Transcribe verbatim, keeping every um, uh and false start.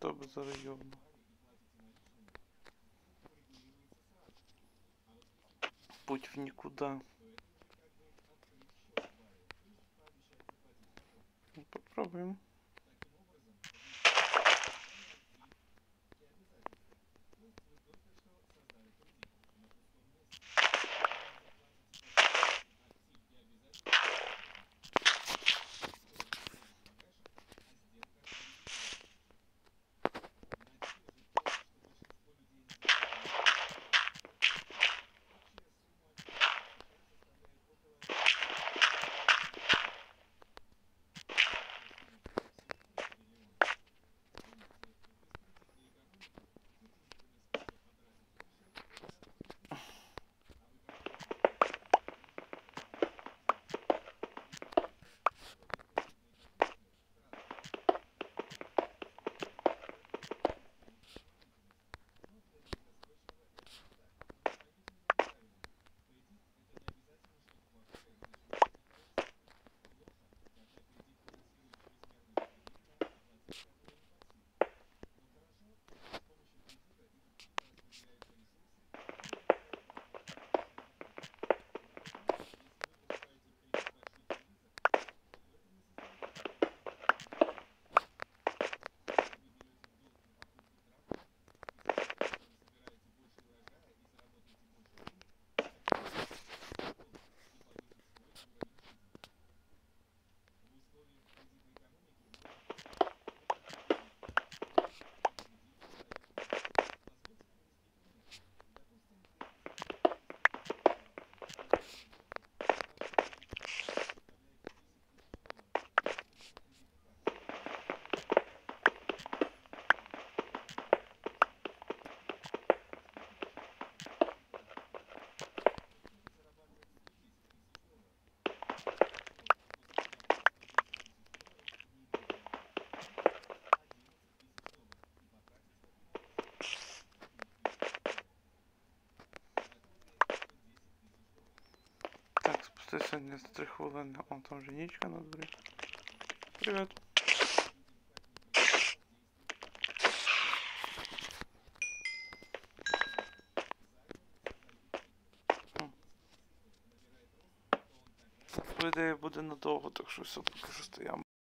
тебе зараз йобну. Путь в никуда. Попробуем. Так, спустився не з три хвилини. Он там вже нічка на дворі. Привіт. По ідеї буде надовго, так що все поки що стоям.